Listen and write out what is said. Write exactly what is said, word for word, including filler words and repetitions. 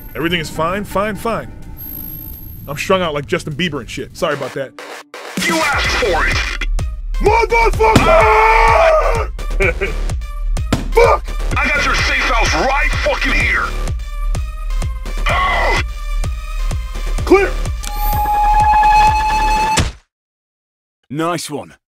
Everything is fine, fine, fine. I'm strung out like Justin Bieber and shit. Sorry about that. You asked for it! Motherfucker! Fuck! I got your safe house right fucking here! Oh! Clear! Nice one.